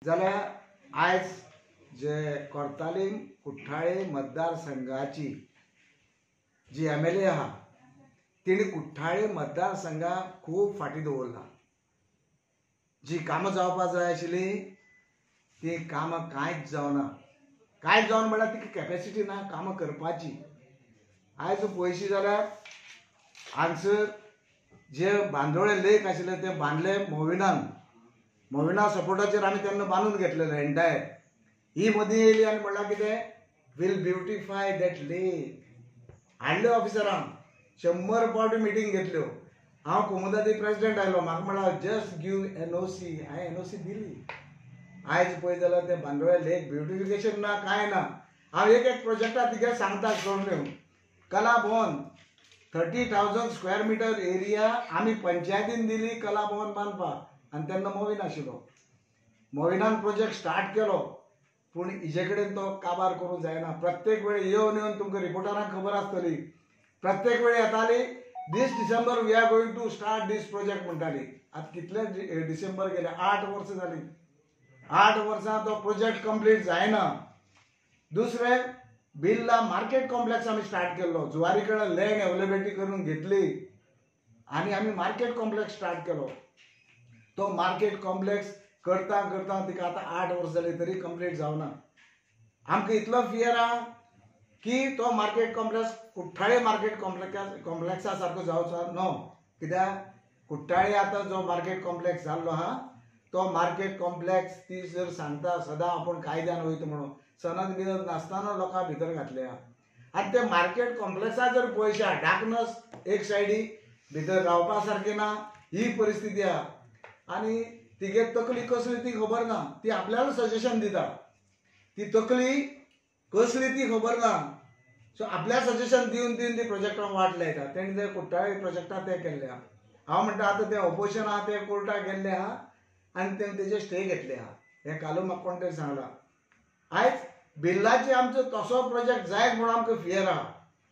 जाल्यार आज जे कोर्तालीम कुठ्ठाळे मतदारसंघाची जी MLA आहा तिणी कुठ्ठाळे मतदारसंघाक खूब फाटी दवरला। जी कामां जावपाक जाय आशिल्ली ती कामां कांयच जावना। कांयच जावन म्हळ्यार तिका कॅपेसिटी ना कामां करपाची। आयज पळयशी जाल्यार हांगसर जे बांदोळे लेक आशिल्ले ते बांदले मोविना सपोर्टाचेर आमी तेन्ना बांदून घेतलेले एंटायर। ही मदीं येयली आनी म्हणल्यार कितें वील ब्युटिफाय दॅट लेक। हाडले ऑफिसरांक 100 फावटी मिटींग घेतल्यो। हांव कुमुदादी प्रेसिडेंट आयलो, म्हाका म्हळ्यार जस्ट गिव NOC। हांवें NOC दिली। आयज पळय जाल्यार ते बांदोळे लेक ब्युटिफिकेशन ना कांय ना। हांव एक प्रोजेक्टा तिगे सांगता कळून कला भवन 30,000 स्क्वेअर मिटर एरिया आमी पंचायतीन दिली कला भवन बांदपाक आनी तेन्ना मोविन आशिल्लो। मोविनान प्रोजेक्ट स्टार्ट केलो पूण हिजे कडेन तो काबार करूंक जायना। प्रत्येक वेळ येवन तुमकां रिपोर्टरांक खबर आसतली, प्रत्येक वेळ येताली this December we are going to start this project म्हणटाली। आतां कितले डिसेंबर गेले, 8 वर्सां जाली। 8 वर्सां तो प्रोजेक्ट कंप्लीट जायना। दुसरें बिर्ला मार्केट कॉम्प्लेक्स आमी स्टार्ट केल्लो, जुवारी कडेन लँड अवेलेबिलिटी करून घेतली आनी आमी मार्केट कॉम्प्लेक्स स्टार्ट केलो। तो मार्केट कॉम्प्लेक्स करता करता तिका आतां 8 वर्सां जाली तरी कंप्लीट जावना। आमकां इतलो फियर आहा की तो मार्केट कॉम्प्लेक्स कुठ्ठाळे मार्केट कॉम्प्लेक्सा सारको जावचो न्हू। कित्याक कुठ्ठाळे आतां जो मार्केट कॉम्प्लेक्स जाल्लो आहा तो मार्केट कॉम्प्लेक्स ती जर सांगता सदां आपूण कायद्यान वयता म्हणून सनद बिनद नासतना लोकां भितर घातले आहा। आनी ते मार्केट कॉम्प्लेक्सा जर पळयशा डार्कनस एक सायडीक भितर रावपा सारकी ना, ही परिस्थिती आहा। आनी तिगे तकली कसली ती खबर ना, ती आपल्याला सजेशन दिता। ती तकली कसली ती खबर ना, सो आपल्या सजेशन दिवन ती प्रोजेक्टाक वाट लायता। तेणी ते कुठ्ठाळे प्रोजेक्टा ते केल्ले आहा। हांव म्हणटा आतां ते ऑपोजिशन आहा ते कोर्टाक गेल्ले आहा आनी तेणी तेजे स्टे घेतले आहा। हें कालू म्हाका कोण तरी सांगलां। आयज बिर्लाची आमचो तसो प्रोजेक्ट जायत म्हणून आमकां फियर आहा।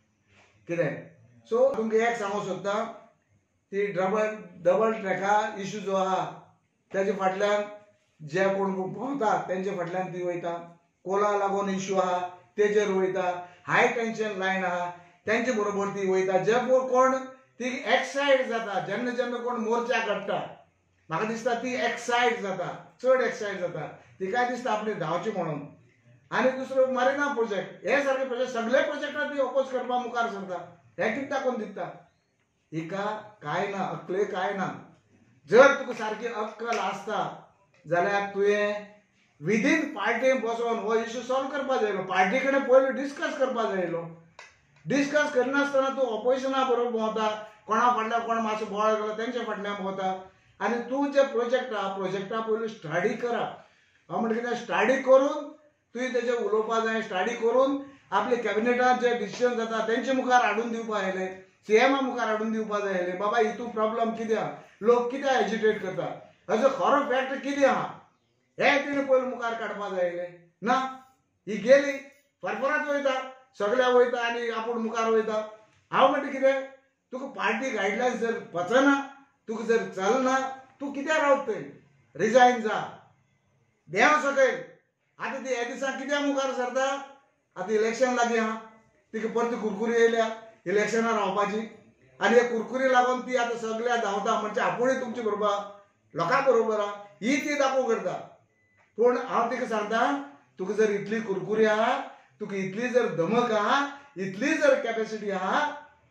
कितें सो तुमकां एक सांगूंक सोदता, ती डबल ट्रॅका इशू जो आहा तेजे फाटल्यान जे कोण भोंवता तेंचे फाटल्यान ती वयता। कोला लागून इशू आहा तेजेर वयता। हाय टेंशन लायन आहा तेंचे बरोबर ती वयता। जे कोण ती एक्सायट जाता जेन्ना जेन्ना कोण मोर्चा काडटा, म्हाका दिसता ती एक्सायट जाता, चड एक्सायट जाता। तिकाय दिसता आपली धांवची म्हणून। आनी दुसरो मारिना प्रोजेक्ट, हे सारके प्रोजेक्ट सगळे प्रोजेक्टाक ती अपोज करपाक मुखार सरता। हे कित्याक कोण दिता? हिका कांय ना, अक्कले कांय ना। जर तुका सारकी अक्कल आसता जाल्यार तुवें विदीन पार्टीन बसोन हो इशू सॉल्व करपाक जायलो। पार्टी कडेन पयलीं डिस्कस करपाक जायलो। डिस्कस करनासतना तूं ऑपोजिशना बरोबर भोंवता, कोणा फाटल्यान कोण मातसो बोवाळ केलो तेंच्या फाटल्यान भोंवता। आनी तूं जे प्रोजेक्टा पयलीं स्टडी करा। हांव म्हणटा कितें स्टडी करून तुवें तेजेर उलोवपा जाय। स्टडी करून आपले कॅबिनेटान जे डिसिजन जाता तेंचे मुखार हाडून दिवपा आयले, CMा मुखार हाडून दिवपा जाय आयले। बाबा हितून प्रॉब्लम कितें आहा, लोक कित्याक एजिटेट करता, हाजो खरो फॅक्ट कितें आहा हे तिणें पयलीं मुखार काडपा जाय आयलें ना। ही गेली फरफरात वयता, सगळ्या वयता आनी आपूण मुखार वयता। हांव म्हणटा कितें, तुका पार्टी गायडलायन्स जर पचना, तुका जर चलना, तूं कित्याक रावता थंय? रिजायन जा, देंव सकयल। आतां ती हे दिसा कित्याक मुखार सरता? आतां इलेक्शन लागीं आहा, तिका परती कुरकुरी येयल्या इलेक्शनां रावपाची आनी हे कुरकुरी लागून ती आतां सगळ्या धांवता म्हणजे आपुणूय तुमचे बरोबर लोकां बरोबर आहा ही ती दाखोव करता। पूण हांव तिका सांगता, तुका जर इतली कुरकुरी आहा, तुका इतली जर धमक आहा, इतली जर कॅपेसिटी आहा,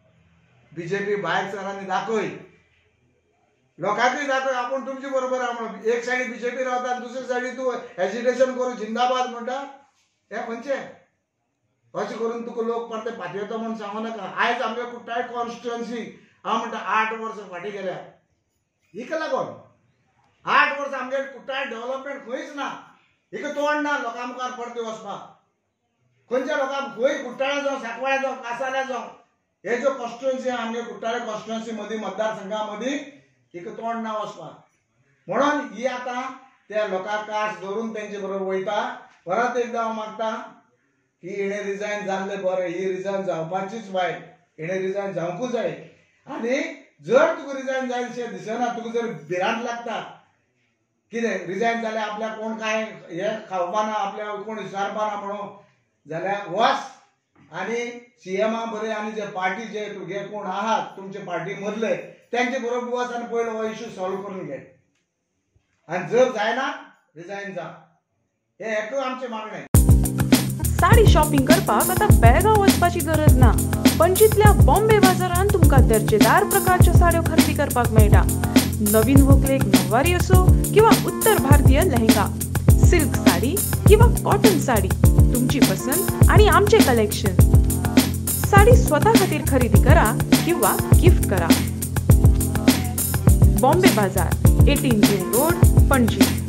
BJP भायर सर आनी दाखय, लोकांकूय दाखय आपूण तुमचे बरोबर आहा म्हणून। एक सायडी BJP रावता आनी दुसरे सायडी तूं एजिटेशन करून जिंदाबाद म्हणटा, हें खंयचें? अशें करून तुका लोक परते पातयता म्हणून सांगू नाका। आयज आमगे कुठ्ठाळे कॉन्स्टिट्युएन्सी हांव म्हणटा 8 वर्सां फाटीं गेल्या। हिका लागून 8 वर्सां आमगे कुठ्ठाळे डेव्हलपमेंट खंयच ना। हिका तोंड ना लोकां मुखार परते वचपाक। खंयच्या लोकांक खंय कुट्टाळे जावं, सांकवाळे जावं, कासाले जावं, हे जो कॉन्स्टिट्युएन्सी आमगे कुट्टाळे कॉन्स्टिट्युएन्सी मदीं मतदारसंघा मदीं हिका तोंड ना वचपाक। म्हणून ही आतां त्या लोकांक कास धरून तेंचे बरोबर वयता। परत एकदां हांव मागता की हिणें रिजायन जाल्ले बरें, ही रिजायन जावपाचीच वायट, हिणें रिजायन जावंकूच जाय। आनी जर तुका रिजायन जायशें दिसना, तुका जर भिरांत लागता कितें रिजायन जाल्यार आपल्या कोण काय हे खावपाना आपल्या कोण विचारपाना म्हणून जाल्यार वच आनी सीएमा बरें आनी जे पार्टी जे तुगे कोण आहात तुमचे पार्टी मदले त्यांचे बरोबर वच आनी पयलो हो इश्यू सॉल्व करून घे आनी जर जायना रिजायन जा हे एकूच आमचे मागणें. साडी शॉपिंग करपाक आता बेळगांव वचपाची गरज ना. पणजीतल्या बॉम्बे बाजारात तुमका दर्जेदार प्रकारच्या साड्यो खरेदी करपाक मेळटा. नवीन व्हंकलेक नववारी असो किंवा उत्तर भारतीय लेहंगा, सिल्क साडी किंवा कॉटन साडी, तुमची पसंत आणि आमचे कलेक्शन. साडी स्वतः खातीर खरेदी करा किंवा गिफ्ट करा. बॉम्बे बाजार, 18 जून रोड, पणजी.